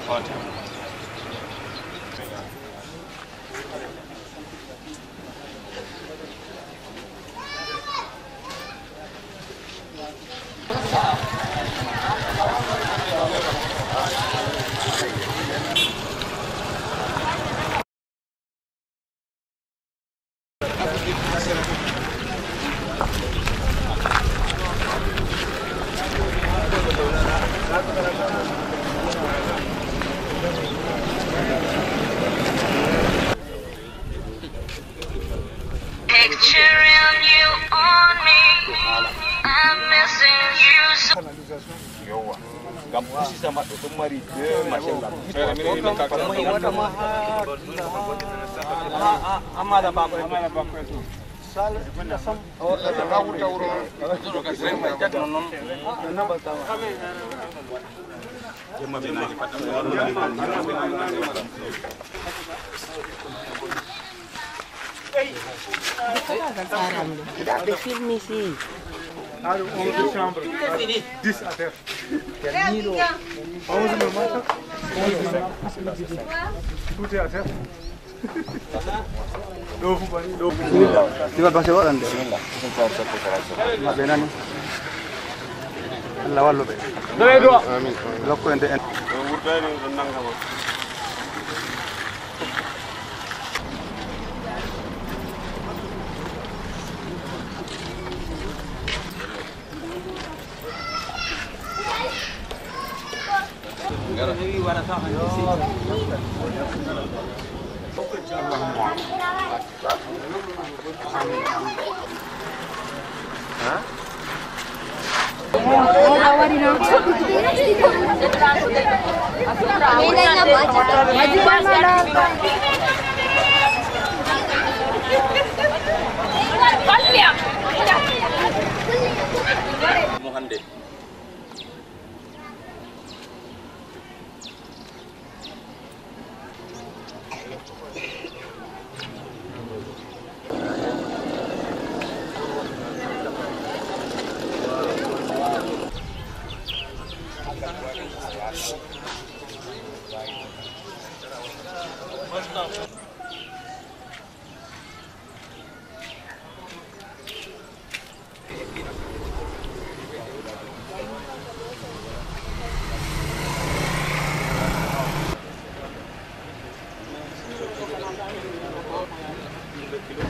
Tidak ada film sih. Ada 11 chambres, 10 à terre. 11 normal, 11 tout est à terre. Tinggal pasir orang deh. Benar nih. Lawan lo be. Dua. Amin. Lokko ente. Urtani nangga mo.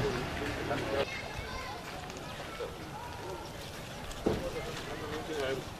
Thank you.